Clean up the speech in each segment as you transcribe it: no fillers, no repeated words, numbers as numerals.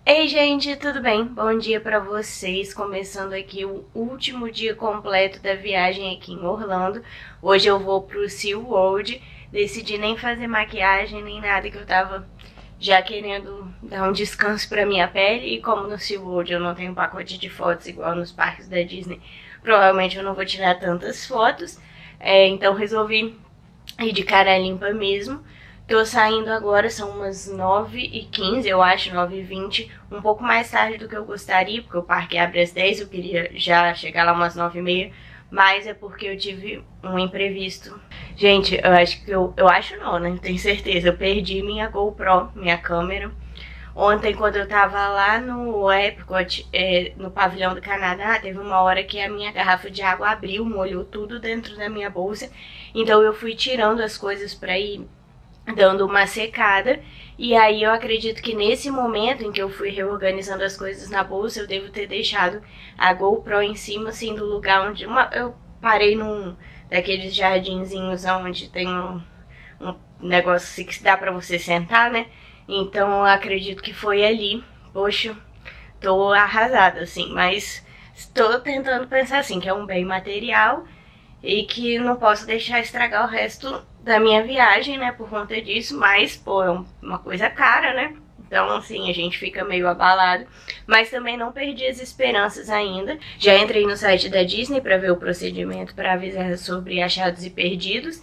Ei gente, tudo bem? Bom dia pra vocês, começando aqui o último dia completo da viagem aqui em Orlando. Hoje eu vou pro SeaWorld, decidi nem fazer maquiagem nem nada, que eu tava já querendo dar um descanso pra minha pele. E como no SeaWorld eu não tenho pacote de fotos igual nos parques da Disney, provavelmente eu não vou tirar tantas fotos, então resolvi ir de cara limpa mesmo. Tô saindo agora, são umas 9h15, eu acho, 9h20, um pouco mais tarde do que eu gostaria, porque o parque abre às 10, eu queria já chegar lá umas 9h30, mas é porque eu tive um imprevisto. Gente, eu acho que eu acho não, né? Tenho certeza, eu perdi minha GoPro, minha câmera. Ontem, quando eu tava lá no Epcot, no pavilhão do Canadá, teve uma hora que a minha garrafa de água abriu, molhou tudo dentro da minha bolsa, então eu fui tirando as coisas pra ir dando uma secada, e aí eu acredito que nesse momento em que eu fui reorganizando as coisas na bolsa, eu devo ter deixado a GoPro em cima, assim, do lugar onde eu parei num daqueles jardinzinhos onde tem um negócio assim que dá pra você sentar, né? Então eu acredito que foi ali. Poxa, tô arrasada, assim, mas estou tentando pensar assim, que é um bem material e que não posso deixar estragar o resto da minha viagem, né, por conta disso, mas, pô, é uma coisa cara, né, então, assim, a gente fica meio abalado, mas também não perdi as esperanças ainda. Já entrei no site da Disney para ver o procedimento, para avisar sobre achados e perdidos,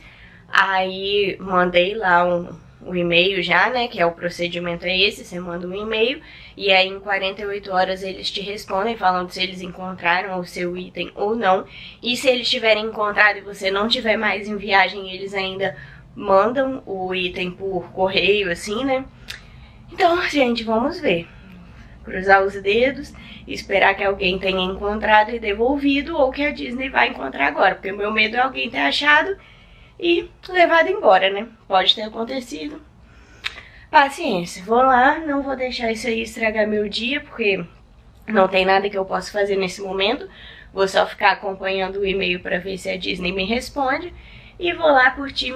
aí mandei lá um e-mail já, né, que é o procedimento é esse, você manda um e-mail e aí em 48 horas eles te respondem falando se eles encontraram o seu item ou não, e se eles tiverem encontrado e você não tiver mais em viagem, eles ainda mandam o item por correio, assim, né. Então, gente, vamos ver, cruzar os dedos e esperar que alguém tenha encontrado e devolvido, ou que a Disney vai encontrar agora, porque o meu medo é alguém ter achado e levado embora, né? Pode ter acontecido. Paciência, vou lá, não vou deixar isso aí estragar meu dia, porque não tem nada que eu possa fazer nesse momento. Vou só ficar acompanhando o e-mail para ver se a Disney me responde. E vou lá curtir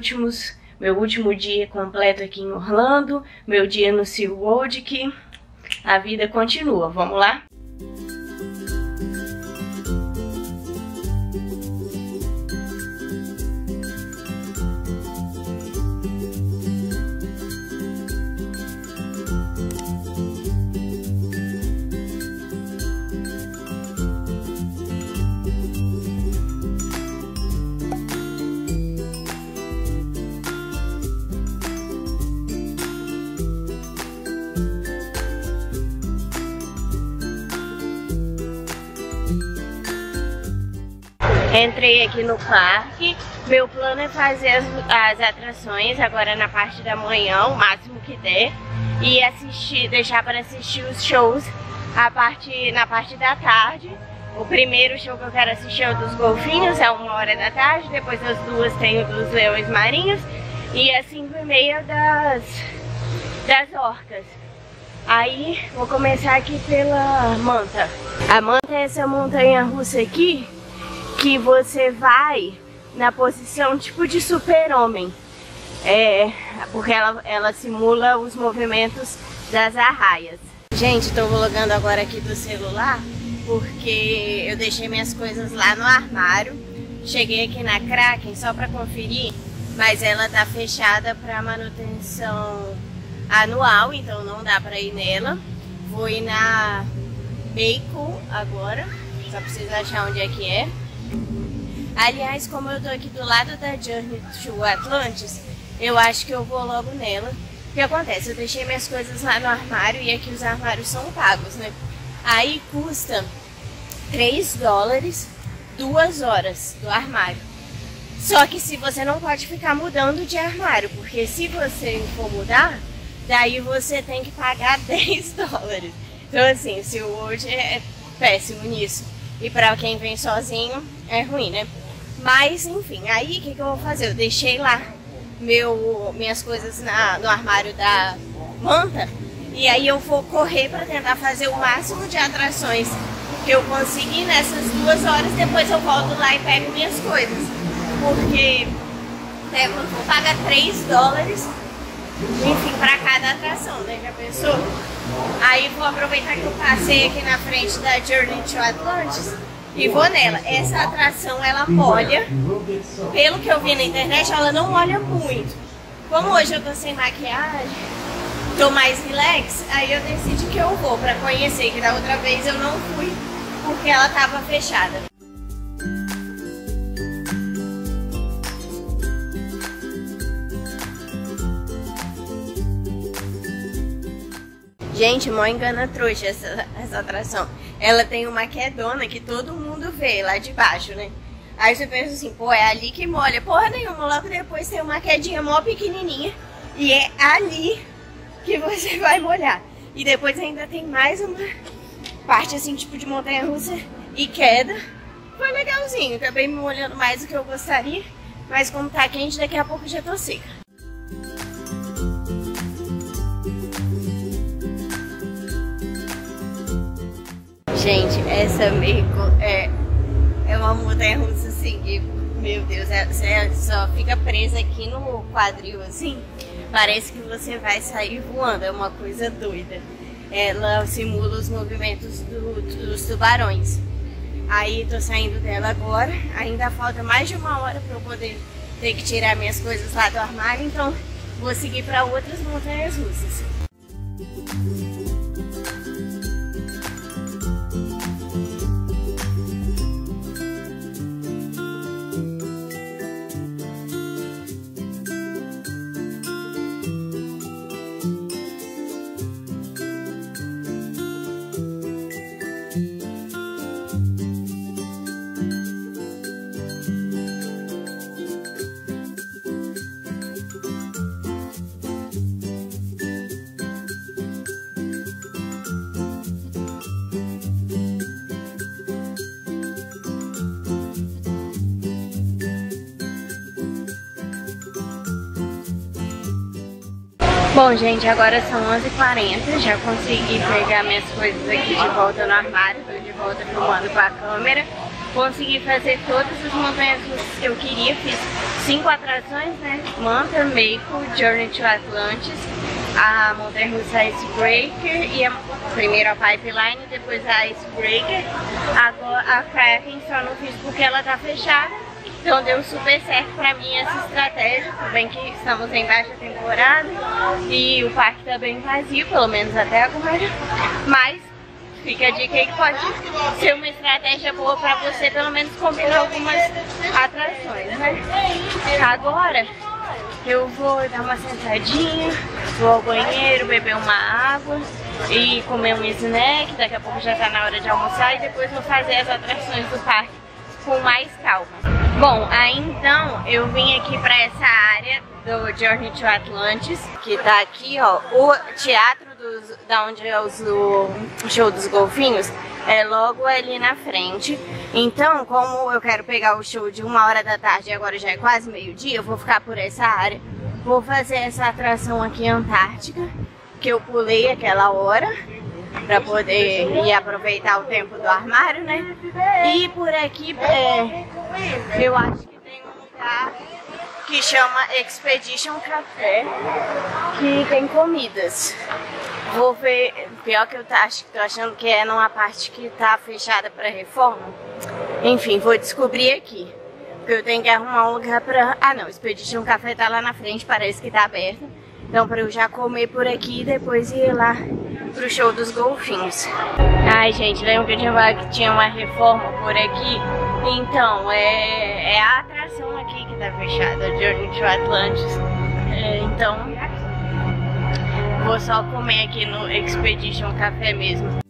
meu último dia completo aqui em Orlando, meu dia no SeaWorld, que a vida continua. Vamos lá? Entrei aqui no parque, meu plano é fazer as atrações agora na parte da manhã, o máximo que der, e deixar para assistir os shows na parte da tarde. O primeiro show que eu quero assistir é o dos golfinhos, é 1h da tarde, depois das 2 tem o dos leões marinhos, e às 5h30 das orcas. Aí vou começar aqui pela Manta. A Manta é essa montanha russa aqui, que você vai na posição tipo de super-homem, porque ela simula os movimentos das arraias. Gente, tô vlogando agora aqui do celular, porque eu deixei minhas coisas lá no armário. Cheguei aqui na Kraken só pra conferir, mas ela tá fechada pra manutenção anual, então não dá pra ir nela. Vou ir na Bacon agora, só preciso achar onde é que é. Aliás, como eu tô aqui do lado da Journey to Atlantis, eu acho que eu vou logo nela. O que acontece? Eu deixei minhas coisas lá no armário, e aqui os armários são pagos, né? Aí custa $3 2 horas do armário. Só que se você não pode ficar mudando de armário, porque se você for mudar, daí você tem que pagar $10. Então assim, o SeaWorld é péssimo nisso. E pra quem vem sozinho é ruim, né? Mas enfim, aí o que eu vou fazer? Eu deixei lá minhas coisas no armário da Manta, e aí eu vou correr pra tentar fazer o máximo de atrações que eu conseguir nessas 2 horas. Depois eu volto lá e pego minhas coisas, porque eu vou pagar $3, enfim, pra cada atração, né? Já pensou? Aí vou aproveitar que eu passei aqui na frente da Journey to Atlantis e vou nela. Essa atração, ela molha. Pelo que eu vi na internet, ela não molha muito. Como hoje eu tô sem maquiagem, tô mais relax, aí eu decidi que eu vou pra conhecer, que da outra vez eu não fui porque ela tava fechada. Gente, mó engana trouxa essa atração. Ela tem uma quedona que todo mundo vê lá de baixo, né? Aí você pensa assim, pô, é ali que molha. Porra nenhuma, logo depois tem uma quedinha mó pequenininha. E é ali que você vai molhar. E depois ainda tem mais uma parte assim, tipo de montanha-russa e queda. Foi legalzinho, acabei me molhando mais do que eu gostaria. Mas como tá quente, daqui a pouco já tô seca. Gente, essa é uma montanha-russa assim, que, meu Deus, você só fica presa aqui no quadril assim, parece que você vai sair voando, é uma coisa doida. Ela simula os movimentos dos tubarões. Aí tô saindo dela agora, ainda falta mais de 1 hora pra eu poder ter que tirar minhas coisas lá do armário, então vou seguir para outras montanhas russas. Bom, gente, agora são 11h40, já consegui pegar minhas coisas aqui de volta no armário, tô de volta filmando com a câmera. Consegui fazer todas as montanhas que eu queria, fiz 5 atrações, né? Manta, Maple, Journey to Atlantis, a montanha-russa Icebreaker e primeiro a Pipeline, depois a Icebreaker. Agora a Kraken só não fiz porque ela tá fechada. Então deu super certo pra mim essa estratégia, tudo bem que estamos em baixa temporada e o parque tá bem vazio, pelo menos até agora, mas fica a dica aí que pode ser uma estratégia boa pra você pelo menos combinar algumas atrações, né? Agora eu vou dar uma sentadinha, vou ao banheiro, beber uma água e comer um snack, daqui a pouco já tá na hora de almoçar e depois vou fazer as atrações do parque com mais calma. Bom, aí então eu vim aqui pra essa área do Journey to Atlantis, que tá aqui, ó, o teatro da onde é o show dos golfinhos, é logo ali na frente. Então, como eu quero pegar o show de 1h da tarde e agora já é quase meio-dia, eu vou ficar por essa área. Vou fazer essa atração aqui Antártica, que eu pulei aquela hora, pra poder ir aproveitar o tempo do armário, né? E por aqui, eu acho que tem um lugar que chama Expedition Café, que tem comidas. Vou ver, pior que eu tô achando que é numa parte que tá fechada pra reforma. Enfim, vou descobrir aqui, porque eu tenho que arrumar um lugar pra... Ah não, Expedition Café tá lá na frente, parece que tá aberto. Então pra eu já comer por aqui e depois ir lá pro show dos golfinhos. Ai, gente, lembra que eu tinha falado que tinha uma reforma por aqui? Então, é a atração aqui que tá fechada, Journey to Atlantis. Então, vou só comer aqui no Expedition Café mesmo.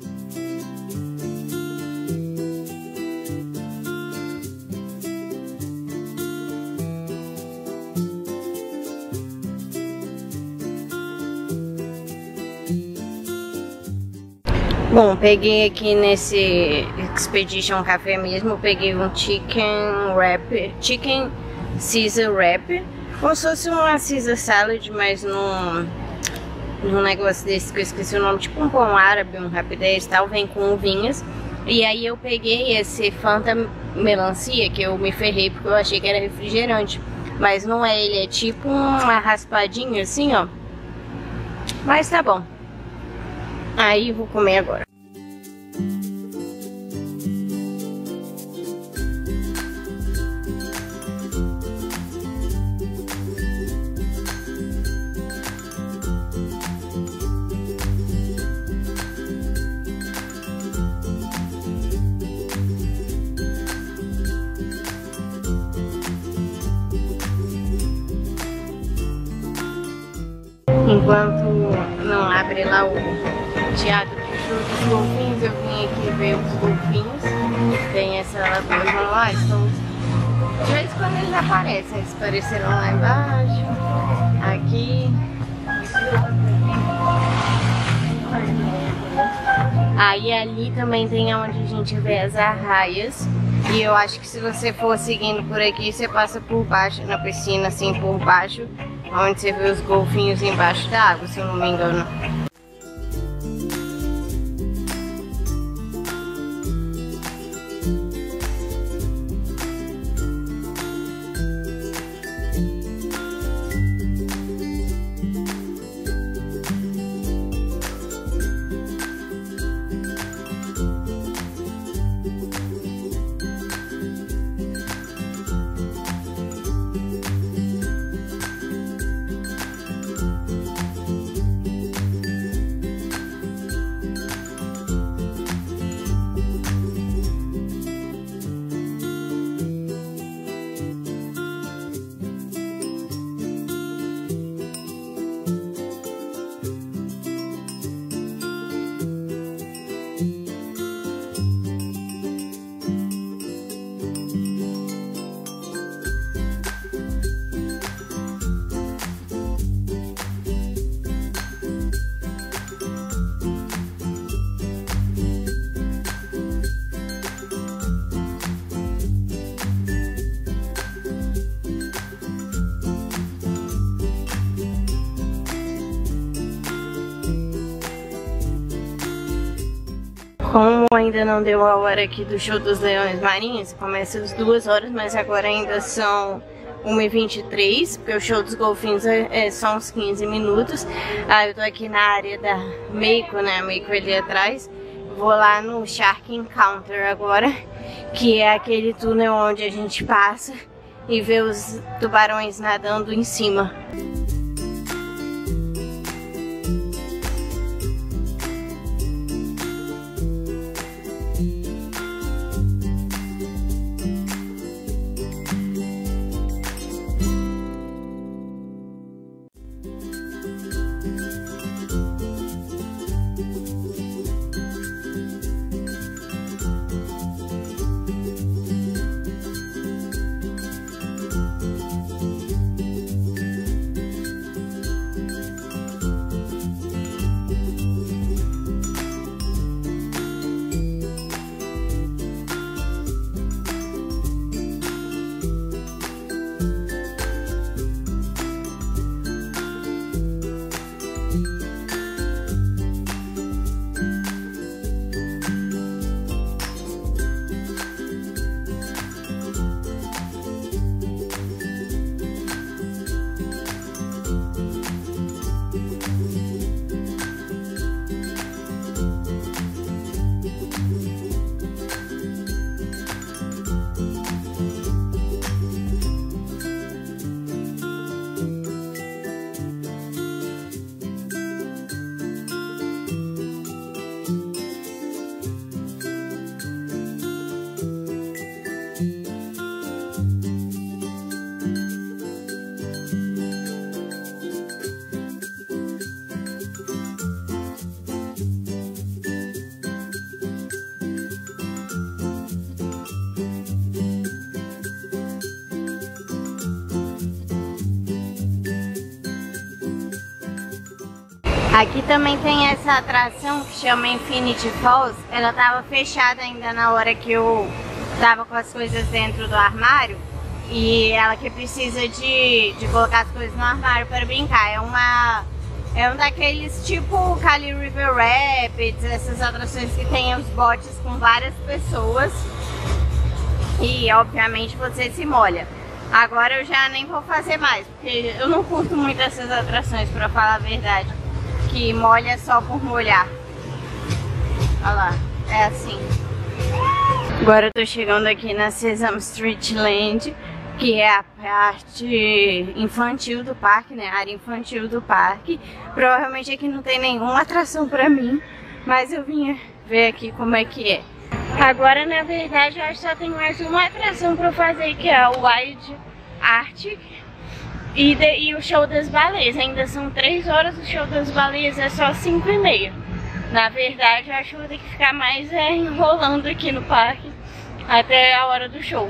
Bom, peguei aqui nesse Expedition Café mesmo, peguei um chicken Caesar wrap, como se fosse uma Caesar salad, mas num negócio desse que eu esqueci o nome, tipo um pão árabe, um rapidez e tal, vem com uvinhas. E aí eu peguei esse Fanta melancia, que eu me ferrei porque eu achei que era refrigerante, mas não é, ele é tipo uma raspadinha assim, ó, mas tá bom. Aí vou comer agora. Enquanto não abre lá o teatro dos golfinhos, eu vim aqui ver os golfinhos. Tem essa lagoa lá, estão... De vez em quando eles aparecem, eles apareceram lá embaixo, aqui. Aí ali também tem onde a gente vê as arraias. E eu acho que se você for seguindo por aqui, você passa por baixo, na piscina, assim, por baixo, onde você vê os golfinhos embaixo da água, se eu não me engano. Como ainda não deu a hora aqui do show dos leões marinhos, começa às 2 horas, mas agora ainda são 1h23, porque o show dos golfinhos é só uns 15 minutos. Eu tô aqui na área da Meiko, né? A Meiko ali atrás. Vou lá no Shark Encounter agora, que é aquele túnel onde a gente passa e vê os tubarões nadando em cima. Aqui também tem essa atração que chama Infinity Falls. Ela tava fechada ainda na hora que eu tava com as coisas dentro do armário. E ela que precisa de colocar as coisas no armário para brincar. É um daqueles tipo Kali River Rapids, essas atrações que tem os botes com várias pessoas. E obviamente você se molha. Agora eu já nem vou fazer mais, porque eu não curto muito essas atrações, pra falar a verdade. Que molha só por molhar. Olha lá, é assim. Agora eu tô chegando aqui na Sesame Street Land, que é a parte infantil do parque, né? A área infantil do parque. Provavelmente aqui não tem nenhuma atração pra mim, mas eu vim ver aqui como é que é. Agora, na verdade, eu acho que só tem mais uma atração pra fazer, que é o Wild Arctic e o show das baleias. Ainda são 3 horas, o show das baleias é só 5h30. Na verdade, eu acho que vou ter que ficar mais enrolando aqui no parque até a hora do show.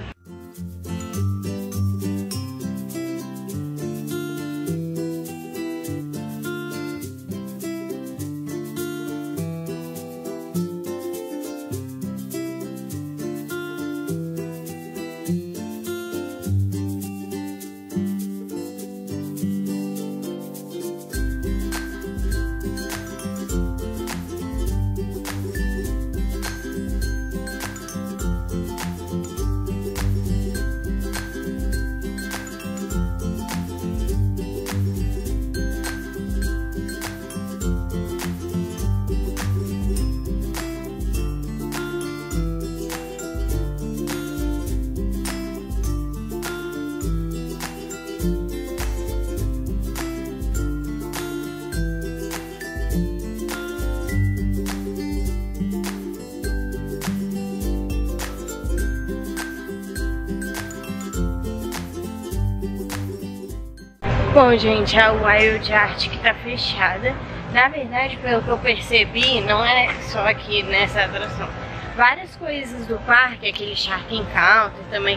Bom, gente, a Wild Arctic tá fechada. Na verdade, pelo que eu percebi, não é só aqui nessa atração. Várias coisas do parque, aquele Shark Encounter também,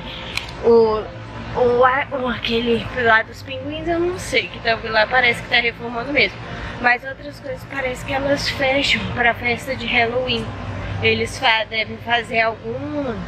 aquele lá dos pinguins, eu não sei, que tá lá, parece que tá reformando mesmo. Mas outras coisas parece que elas fecham pra festa de Halloween. Eles devem fazer alguma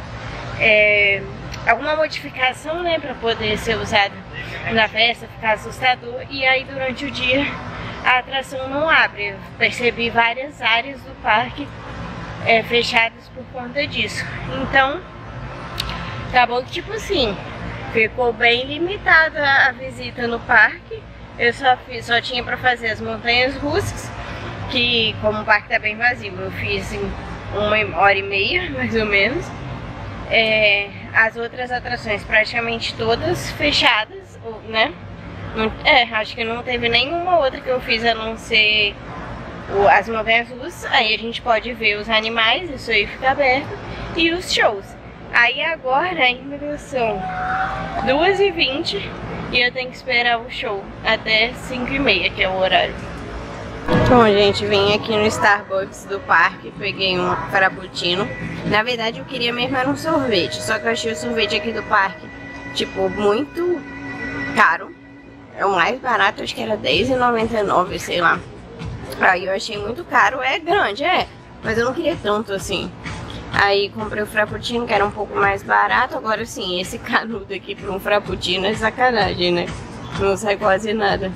modificação, né, pra poder ser usado na festa, ficar assustador, e aí durante o dia a atração não abre. Eu percebi várias áreas do parque fechadas por conta disso. Então, acabou que, tipo assim, ficou bem limitada a visita no parque. Eu só tinha pra fazer as montanhas russas, que como o parque tá bem vazio, eu fiz em 1h30, mais ou menos. As outras atrações praticamente todas fechadas, né? Acho que não teve nenhuma outra que eu fiz a não ser as montanhas russas. Aí a gente pode ver os animais, isso aí fica aberto, e os shows. Aí agora ainda são 2h20 e eu tenho que esperar o show até 5h30, que é o horário. Bom, gente, vim aqui no Starbucks do parque, peguei um frappuccino. Na verdade, eu queria mesmo era um sorvete, só que eu achei o sorvete aqui do parque, tipo, muito caro. É o mais barato, acho que era R$10,99, sei lá. Aí eu achei muito caro, é grande, mas eu não queria tanto assim. Aí comprei o frappuccino, que era um pouco mais barato. Agora sim, esse canudo aqui para um frappuccino é sacanagem, né? Não sai quase nada.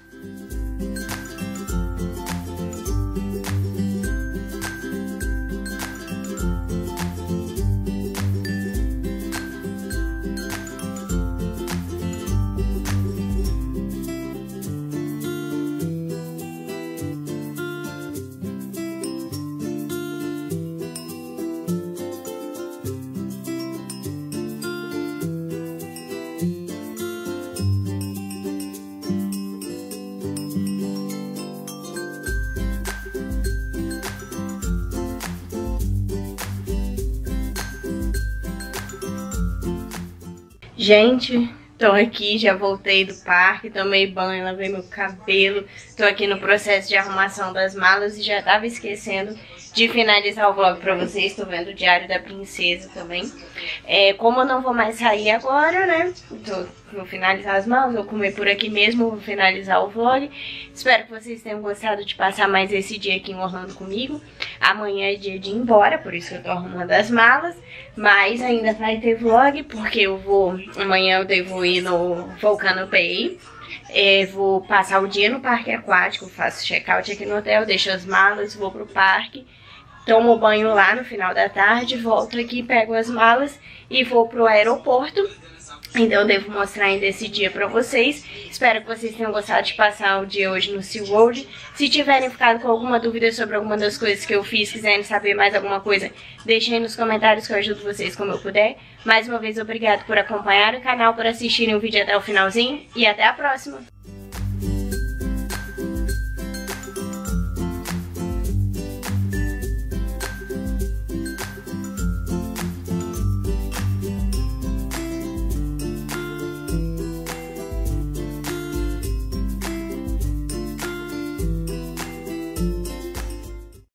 Gente, tô aqui, já voltei do parque, tomei banho, lavei meu cabelo. Tô aqui no processo de arrumação das malas e já tava esquecendo de finalizar o vlog pra vocês. Tô vendo o Diário da Princesa também. Como eu não vou mais sair agora, né? Vou finalizar as malas, vou comer por aqui mesmo, vou finalizar o vlog. Espero que vocês tenham gostado de passar mais esse dia aqui em Orlando comigo. Amanhã é dia de ir embora, por isso que eu tô arrumando as malas. Mas ainda vai ter vlog, porque amanhã eu devo ir no Volcano Bay. Vou passar o dia no parque aquático, faço check-out aqui no hotel, deixo as malas, vou pro parque. Tomo banho lá no final da tarde, volto aqui, pego as malas e vou pro aeroporto. Então eu devo mostrar ainda esse dia pra vocês. Espero que vocês tenham gostado de passar o dia hoje no SeaWorld. Se tiverem ficado com alguma dúvida sobre alguma das coisas que eu fiz, quiserem saber mais alguma coisa, deixem aí nos comentários que eu ajudo vocês como eu puder. Mais uma vez, obrigado por acompanhar o canal, por assistirem o vídeo até o finalzinho e até a próxima!